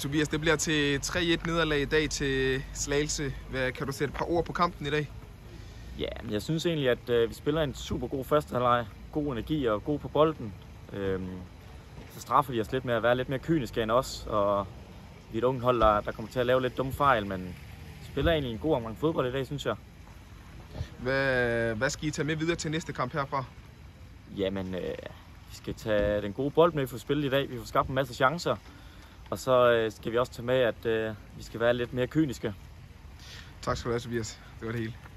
Tobias, det bliver til 3-1 nederlag i dag til Slagelse. Kan du sætte et par ord på kampen i dag? Ja, jeg synes egentlig, at vi spiller en super god første halvleg. God energi og god på bolden. Så straffer vi os lidt med at være lidt mere kyniske end os. Og vi er et ungt hold, der kommer til at lave lidt dumme fejl, men spiller egentlig en god omgang fodbold i dag, synes jeg. Hvad skal I tage med videre til næste kamp herfra? Jamen, vi skal tage den gode bold med, vi får spillet i dag. Vi får skabt en masse chancer. Og så skal vi også tage med, at vi skal være lidt mere kyniske. Tak skal du have, Tobias. Det var det hele.